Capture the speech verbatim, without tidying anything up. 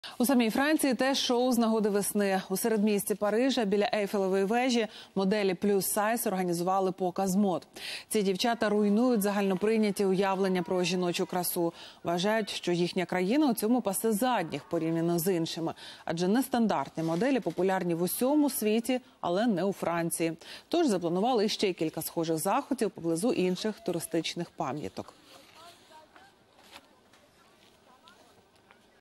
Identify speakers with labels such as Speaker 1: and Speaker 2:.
Speaker 1: У самій Франції теж шоу з нагоди весни. У середмісті Парижа біля Ейфелевої вежі моделі плюс сайз організували показ мод. Ці дівчата руйнують загальноприйняті уявлення про жіночу красу. Вважають, що їхня країна у цьому пасе задніх порівняно з іншими. Адже нестандартні моделі популярні в усьому світі, але не у Франції. Тож запланували ще кілька схожих заходів поблизу інших туристичних пам'яток.